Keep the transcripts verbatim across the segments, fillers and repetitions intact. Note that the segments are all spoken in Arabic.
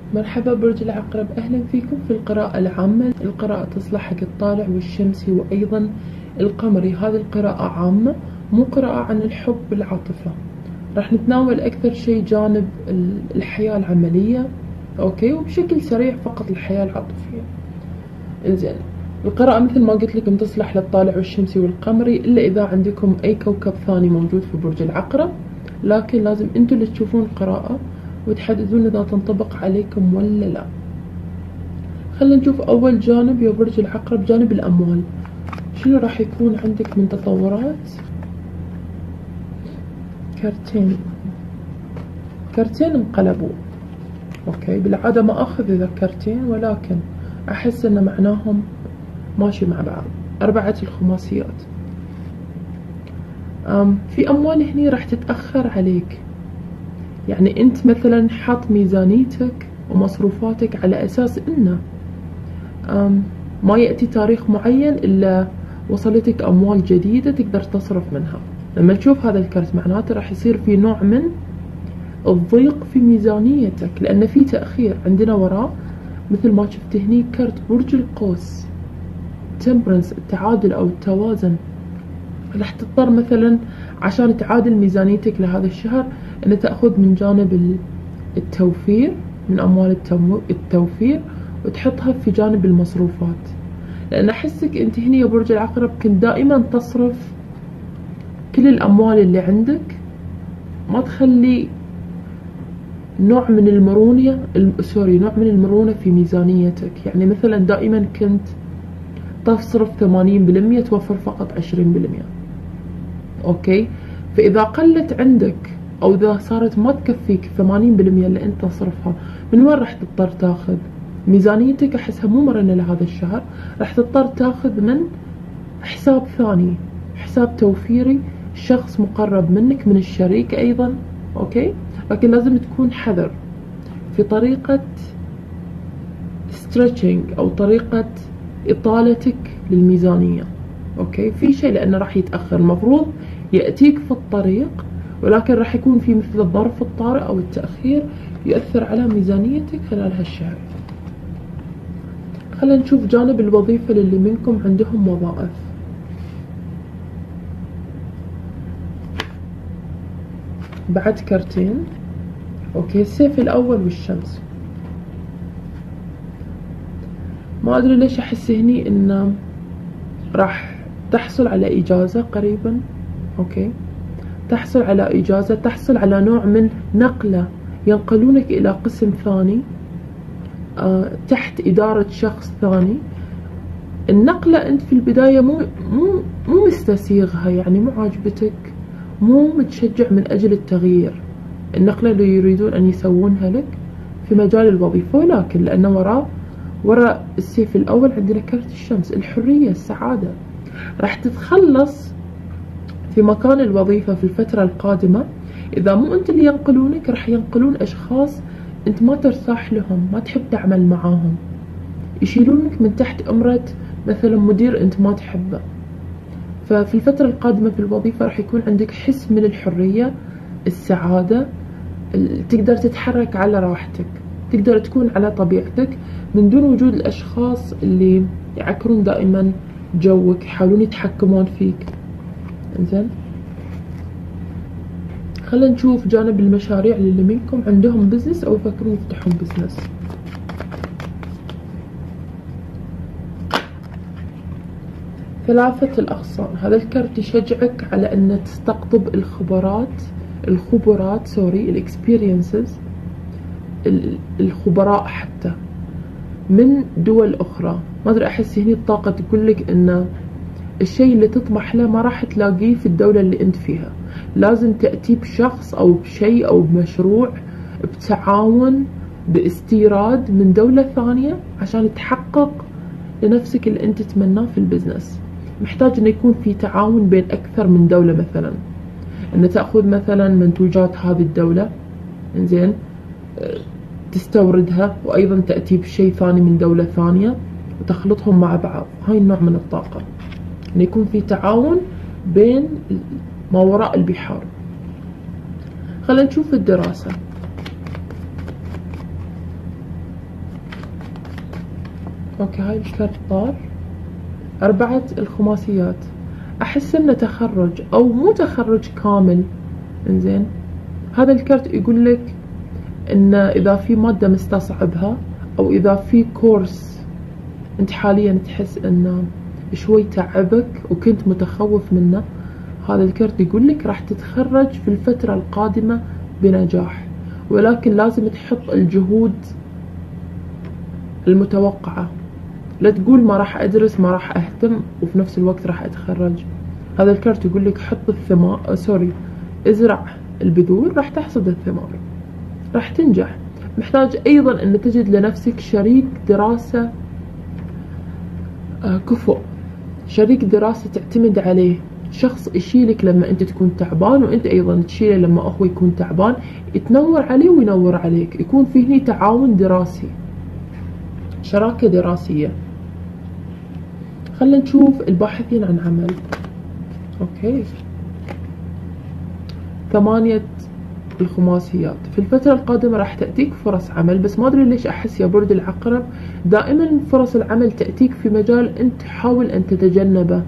مرحبا برج العقرب، أهلا فيكم في القراءة العامة. القراءة تصلح حق الطالع والشمسي وأيضا القمري. هذه القراءة عامة، مو قراءة عن الحب والعاطفة. راح نتناول أكثر شيء جانب الحياة العملية، أوكي، وبشكل سريع فقط الحياة العاطفية. إنزين، القراءة مثل ما قلت لكم تصلح للطالع والشمسي والقمري، إلا إذا عندكم أي كوكب ثاني موجود في برج العقرب، لكن لازم أنتوا اللي تشوفون القراءة وتحددون إذا تنطبق عليكم ولا لا. خلينا نشوف أول جانب يا برج العقرب، جانب الأموال. شنو راح يكون عندك من تطورات؟ كرتين كرتين انقلبوا، أوكي. بالعادة ما أخذ إذا كرتين، ولكن أحس إن معناهم ماشي مع بعض. أربعة الخماسيات. أم في أموال هني راح تتأخر عليك، يعني أنت مثلا حاط ميزانيتك ومصروفاتك على أساس إنه ما يأتي تاريخ معين إلا وصلتك أموال جديدة تقدر تصرف منها. لما تشوف هذا الكرت معناته راح يصير في نوع من الضيق في ميزانيتك، لأن في تأخير. عندنا وراء مثل ما شفت هني كرت برج القوس، تمبرنس، التعادل أو التوازن. راح تضطر مثلا عشان تعادل ميزانيتك لهذا الشهر أن تأخذ من جانب التوفير، من أموال التوفير، وتحطها في جانب المصروفات. لأن أحسك أنت هنا يا برج العقرب كنت دائما تصرف كل الأموال اللي عندك، ما تخلي نوع من المرونة سوري نوع من المرونة في ميزانيتك. يعني مثلا دائما كنت تصرف ثمانين بالمية، توفر فقط عشرين بالمية، أوكي. فإذا قلت عندك أو إذا صارت ما تكفيك ثمانين بالمية اللي أنت تصرفها، من وين راح تضطر تاخذ؟ ميزانيتك أحسها مو مرنة لهذا الشهر، راح تضطر تاخذ من حساب ثاني، حساب توفيري، شخص مقرب منك، من الشريك أيضا، أوكي. لكن لازم تكون حذر في طريقة stretching أو طريقة إطالتك للميزانية، أوكي. في شيء لأنه راح يتأخر، المفروض يأتيك في الطريق، ولكن راح يكون في مثل الظرف الطارئ أو التأخير يؤثر على ميزانيتك خلال هالشهر. خلينا نشوف جانب الوظيفة للي منكم عندهم وظائف. بعد كرتين، أوكي، السيف الأول والشمس. ما أدري ليش أحس هني إن راح تحصل على إجازة قريبا، أوكي. تحصل على إجازة، تحصل على نوع من نقلة، ينقلونك إلى قسم ثاني آه تحت إدارة شخص ثاني. النقلة أنت في البداية مو مو مو مستسيغها، يعني مو عاجبتك، مو متشجع من أجل التغيير. النقلة اللي يريدون أن يسوونها لك في مجال الوظيفة، ولكن لأنه وراء وراء السيف الأول عندنا كرت الشمس، الحرية، السعادة. راح تتخلص في مكان الوظيفة في الفترة القادمة. إذا مو أنت اللي ينقلونك، راح ينقلون أشخاص أنت ما ترتاح لهم، ما تحب تعمل معاهم، يشيلونك من تحت أمرة مثلا مدير أنت ما تحبه. ففي الفترة القادمة في الوظيفة راح يكون عندك حس من الحرية، السعادة، تقدر تتحرك على راحتك، تقدر تكون على طبيعتك من دون وجود الأشخاص اللي يعكرون دائما جوك، يحاولون يتحكمون فيك. انزين، خلينا نشوف جانب المشاريع اللي منكم عندهم بزنس أو يفكرون يفتحون بزنس. ثلاثة الأغصان. هذا الكرت يشجعك على أن تستقطب الخبرات الخبرات سوري الاكسبيرينسز، الخبراء حتى من دول أخرى. ما أدري، أحس هني الطاقة تقولك أن الشيء اللي تطمح له ما راح تلاقيه في الدولة اللي أنت فيها، لازم تأتي بشخص أو بشيء أو بمشروع، بتعاون، باستيراد من دولة ثانية عشان تحقق لنفسك اللي أنت تتمناه في البزنس. محتاج أن يكون في تعاون بين أكثر من دولة، مثلا أن تأخذ مثلا منتوجات هذه الدولة، إنزين، تستوردها، وأيضا تأتي بشيء ثاني من دولة ثانية وتخلطهم مع بعض. هاي النوع من الطاقة، أن يكون في تعاون بين ما وراء البحار. خلينا نشوف الدراسة. اوكي هاي الكرت طار. أربعة الخماسيات، أحس إنه تخرج أو مو تخرج كامل. إنزين هذا الكرت يقول لك إن إذا في مادة مستصعبها أو إذا في كورس أنت حاليا تحس إنه شوي تعبك وكنت متخوف منه، هذا الكرت يقول لك راح تتخرج في الفترة القادمة بنجاح، ولكن لازم تحط الجهود المتوقعة. لا تقول ما راح أدرس ما راح أهتم وفي نفس الوقت راح أتخرج. هذا الكرت يقول لك حط الثمار، سوري ازرع البذور راح تحصد الثمار، راح تنجح. محتاج أيضا أن تجد لنفسك شريك دراسة آه كفؤ، شريك دراسة تعتمد عليه، شخص يشيلك لما أنت تكون تعبان وأنت أيضا تشيله لما أخوه يكون تعبان، يتنور عليه وينور عليك، يكون في هني تعاون دراسي، شراكة دراسية. خلينا نشوف الباحثين عن عمل. اوكي ثمانية الخماسيات، في الفترة القادمة راح تأتيك فرص عمل، بس ما أدري ليش أحس يا برج العقرب دائما فرص العمل تأتيك في مجال أنت حاول أن تتجنبه.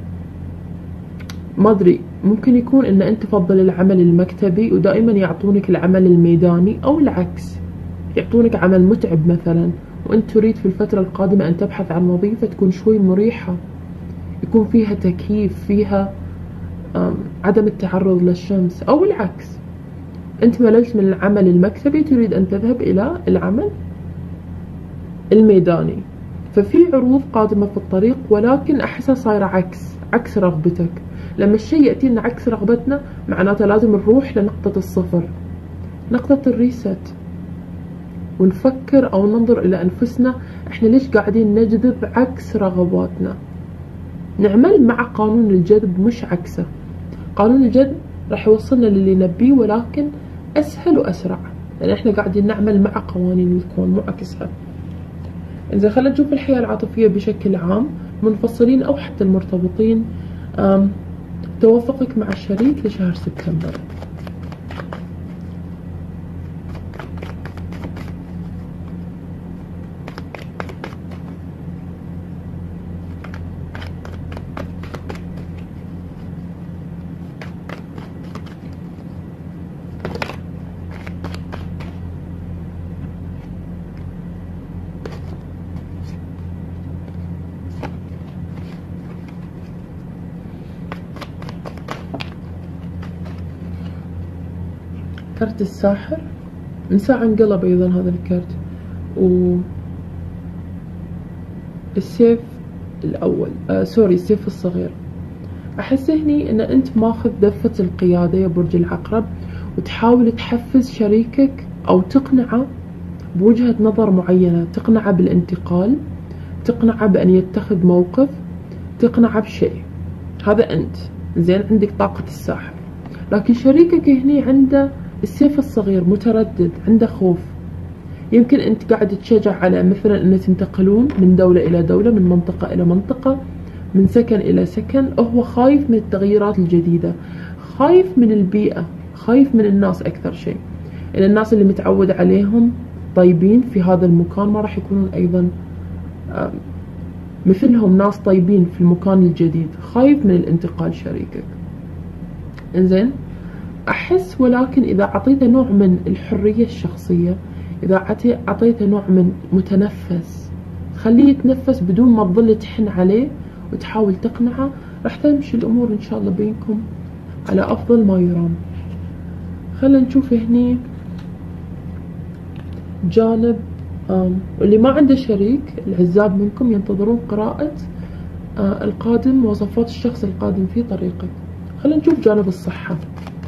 ما أدري، ممكن يكون أن أنت تفضل العمل المكتبي ودائما يعطونك العمل الميداني، أو العكس يعطونك عمل متعب مثلا وأنت تريد في الفترة القادمة أن تبحث عن وظيفة تكون شوي مريحة، يكون فيها تكييف، فيها عدم التعرض للشمس، أو العكس أنت مللت من العمل المكتبي تريد أن تذهب إلى العمل الميداني. ففي عروض قادمة في الطريق، ولكن أحسها صايرة عكس عكس رغبتك. لما الشيء يأتينا عكس رغبتنا معناته لازم نروح لنقطة الصفر، نقطة الريست، ونفكر أو ننظر إلى أنفسنا إحنا ليش قاعدين نجذب عكس رغباتنا. نعمل مع قانون الجذب مش عكسه. قانون الجذب راح يوصلنا للي نبيه ولكن أسهل وأسرع، لأن إحنا قاعدين نعمل مع قوانين الكون مو عكسها. إذا خلينا نشوف الحياة العاطفية بشكل عام، منفصلين أو حتى المرتبطين، توافقك مع الشريك لشهر سبتمبر. كرت الساحر، من ساعة انقلب أيضا هذا الكرت، و السيف الأول آه سوري السيف الصغير. أحس هني أن أنت ماخذ دفة القيادة يا برج العقرب، وتحاول تحفز شريكك أو تقنعه بوجهة نظر معينة، تقنعه بالانتقال، تقنعه بأن يتخذ موقف، تقنعه بشيء. هذا أنت زين عندك طاقة الساحر، لكن شريكك هني عنده السيف الصغير، متردد، عنده خوف. يمكن أنت قاعد تشجع على مثلا أن تنتقلون من دولة إلى دولة، من منطقة إلى منطقة، من سكن إلى سكن. هو خايف من التغييرات الجديدة، خايف من البيئة، خايف من الناس أكثر شيء، إن الناس اللي متعود عليهم طيبين في هذا المكان ما راح يكونون أيضا مثلهم ناس طيبين في المكان الجديد. خايف من الانتقال شريكك. إنزين أحس ولكن إذا أعطيته نوع من الحرية الشخصية، إذا أعطيته نوع من متنفس، خليه يتنفس بدون ما تظل تحن عليه وتحاول تقنعه، راح تمشي الأمور إن شاء الله بينكم على أفضل ما يرام. خلينا نشوف هني جانب اللي ما عنده شريك، العزاب منكم ينتظرون قراءة آه القادم، مواصفات الشخص القادم في طريقك. خلينا نشوف جانب الصحة.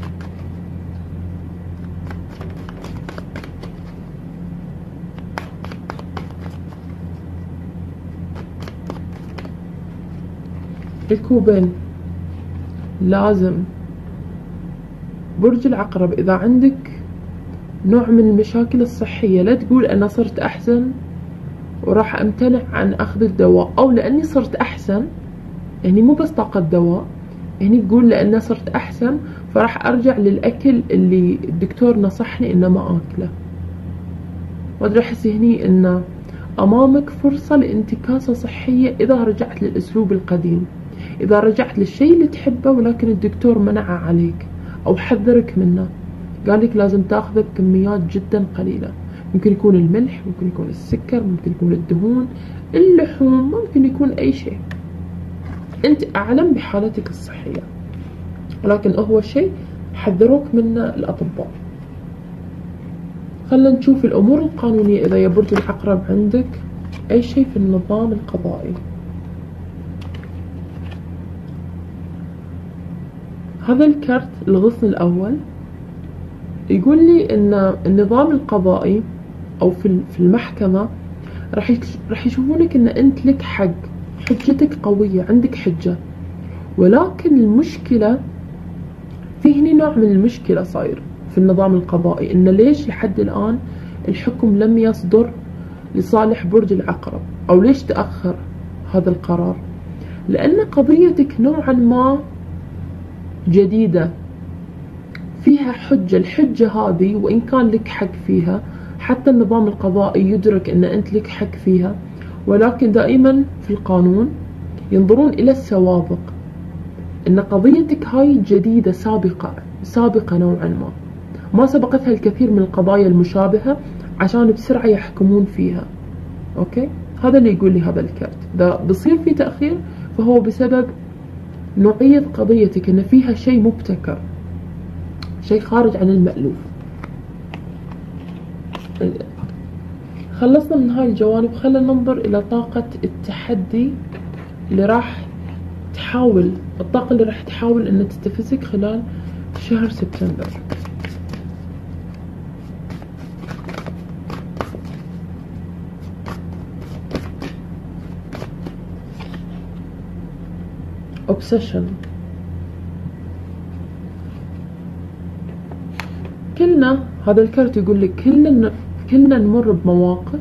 الكوبين، لازم برج العقرب إذا عندك نوع من المشاكل الصحية لا تقول أنا صرت أحسن وراح أمتنع عن أخذ الدواء، أو لأني صرت أحسن، يعني مو بس طاقة دواء، يعني تقول لأني صرت أحسن فراح أرجع للأكل اللي الدكتور نصحني إنه ما أكله. ما أدري، أحس هني إنه أمامك فرصة لانتكاسة صحية إذا رجعت للأسلوب القديم، إذا رجعت للشيء اللي تحبه ولكن الدكتور منعه عليك أو حذرك منه، قال لك لازم تاخذه بكميات جدا قليلة. ممكن يكون الملح، ممكن يكون السكر، ممكن يكون الدهون، اللحوم، ممكن يكون أي شيء. أنت أعلم بحالتك الصحية، ولكن هو شيء حذروك منه الأطباء. خلنا نشوف الأمور القانونية إذا يا برج العقرب عندك أي شيء في النظام القضائي. هذا الكرت الغصن الأول يقول لي إن النظام القضائي أو في في المحكمة راح راح يشوفونك إن أنت لك حق، حجتك قوية، عندك حجة. ولكن المشكلة في هني نوع من المشكلة صاير في النظام القضائي، إن ليش لحد الآن الحكم لم يصدر لصالح برج العقرب، أو ليش تأخر هذا القرار؟ لأن قضيتك نوعا ما جديدة، فيها حجة. الحجة هذه وإن كان لك حق فيها، حتى النظام القضائي يدرك أن أنت لك حق فيها، ولكن دائما في القانون ينظرون إلى السوابق، أن قضيتك هاي جديدة سابقة سابقة نوعا ما ما سبقتها الكثير من القضايا المشابهة عشان بسرعة يحكمون فيها. أوكي، هذا اللي يقول لي هذا الكارت. إذا بصير في تأخير فهو بسبب نوعية قضيتك، أن فيها شيء مبتكر، شيء خارج عن المألوف. خلصنا من هاي الجوانب، خلينا ننظر إلى طاقة التحدي اللي راح تحاول الطاقة اللي راح تحاول أن تستفزك خلال شهر سبتمبر. obsession. كلنا هذا الكارت يقول لك كلنا كلنا نمر بمواقف،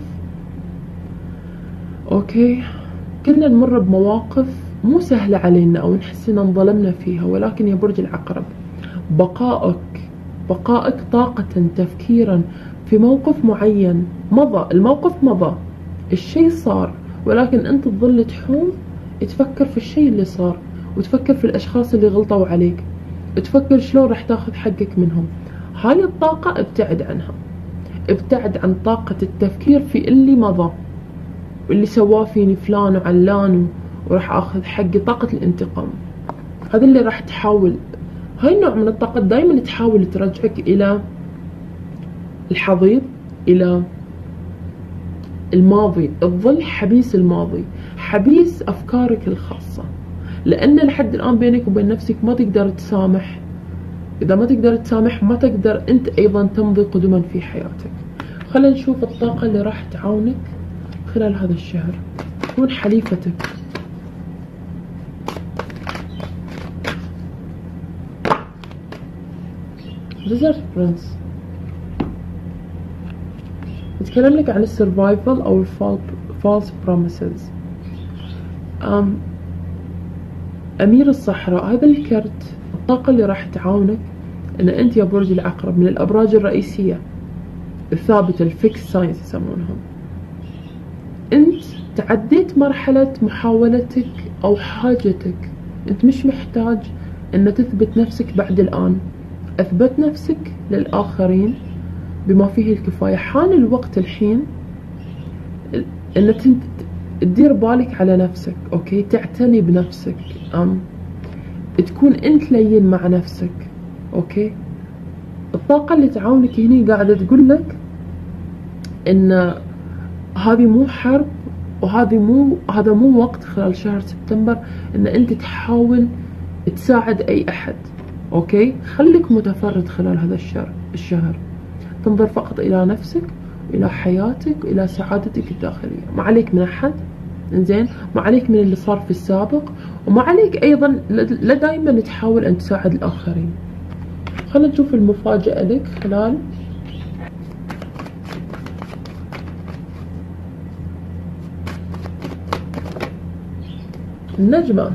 اوكي، كلنا نمر بمواقف مو سهلة علينا او نحس ان انظلمنا فيها، ولكن يا برج العقرب بقائك بقائك طاقة تفكيرا في موقف معين مضى، الموقف مضى، الشيء صار، ولكن انت تظل تحوم تفكر في الشيء اللي صار، وتفكر في الاشخاص اللي غلطوا عليك، تفكر شلون راح تاخذ حقك منهم. هاي الطاقة ابتعد عنها، ابتعد عن طاقة التفكير في اللي مضى واللي سواه فيني فلان وعلان وراح اخذ حقي، طاقة الانتقام. هذا اللي راح تحاول، هاي النوع من الطاقة دائما تحاول ترجعك الى الحضيض، الى الماضي، تظل حبيس الماضي، حبيس افكارك الخاصة، لان لحد الان بينك وبين نفسك ما تقدر تسامح. إذا ما تقدر تسامح ما تقدر أنت أيضا تمضي قدما في حياتك. خلينا نشوف الطاقة اللي راح تعاونك خلال هذا الشهر، تكون حليفتك. ريزرف برنس يتكلم لك عن السرفايفل أو الفالس بروميسز. أمير الصحراء، هذا الكرت الطاقة اللي راح تعاونك ان انت يا برج العقرب من الابراج الرئيسية الثابتة، الفيكس ساينس يسمونهم. انت تعديت مرحلة محاولتك او حاجتك، انت مش محتاج ان تثبت نفسك بعد الان، اثبت نفسك للاخرين بما فيه الكفاية. حان الوقت الحين ان تدير بالك على نفسك، اوكي، تعتني بنفسك، ام تكون انت لين مع نفسك، اوكي. الطاقة اللي تعاونك هني قاعدة تقول لك ان هذه مو حرب، وهذه مو هذا مو وقت خلال شهر سبتمبر ان انت تحاول تساعد اي احد، اوكي. خليك متفرد خلال هذا الشهر الشهر تنظر فقط الى نفسك والى حياتك والى سعادتك الداخلية. ما عليك من احد، انزين، ما عليك من اللي صار في السابق، وما عليك ايضا لا دائما تحاول ان تساعد الاخرين. خلينا نشوف المفاجأة لك خلال النجمة.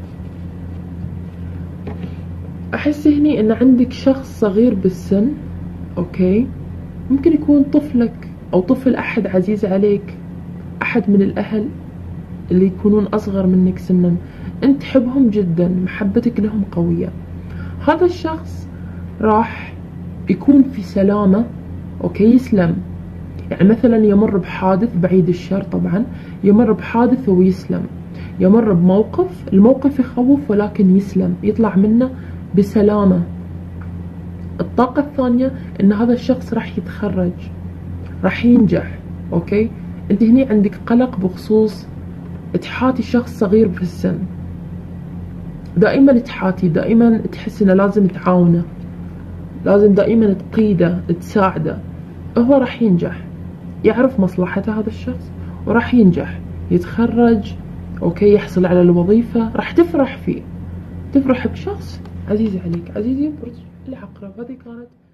احس هني ان عندك شخص صغير بالسن، اوكي، ممكن يكون طفلك او طفل احد عزيز عليك، أحد من الأهل اللي يكونون أصغر منك سنا، أنت تحبهم جدا، محبتك لهم قوية، هذا الشخص راح يكون في سلامة، أوكي، يسلم. يعني مثلا يمر بحادث، بعيد الشر طبعا، يمر بحادث ويسلم، يمر بموقف، الموقف يخوف ولكن يسلم، يطلع منه بسلامة. الطاقة الثانية ان هذا الشخص راح يتخرج، راح ينجح، اوكي. انت هني عندك قلق بخصوص تحاتي شخص صغير في السن، دائما تحاتي، دائما تحس انه لازم تعاونه، لازم دائما تقيده، تساعده. هو راح ينجح، يعرف مصلحته هذا الشخص وراح ينجح، يتخرج، اوكي، يحصل على الوظيفة، راح تفرح فيه، تفرح بشخص عزيز عليك. عزيزي برج العقرب، هذه كانت